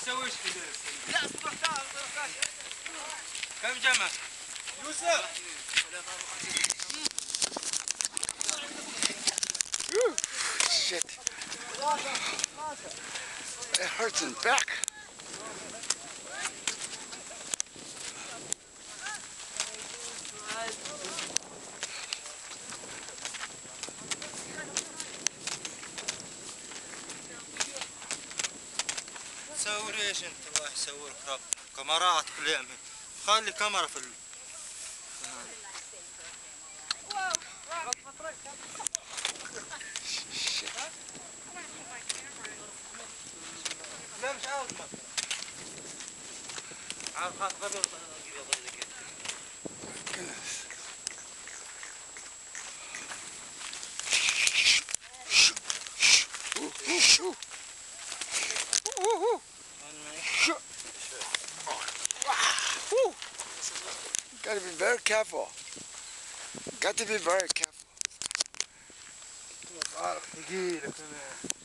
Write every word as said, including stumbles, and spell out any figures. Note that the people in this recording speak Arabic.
تسويش كذا. لا اصبر تعال اصبر. كم جمع؟ يوسف. Shit. It hurts in back. تصور ايش انت؟ الله يسوي لك رب. كاميرات كل يوم. خلي كاميرا في ال... لا مش عاوز مطر. عاوز خاص قبل Gotta be very careful. Got to be very careful. ثقيلة كمان.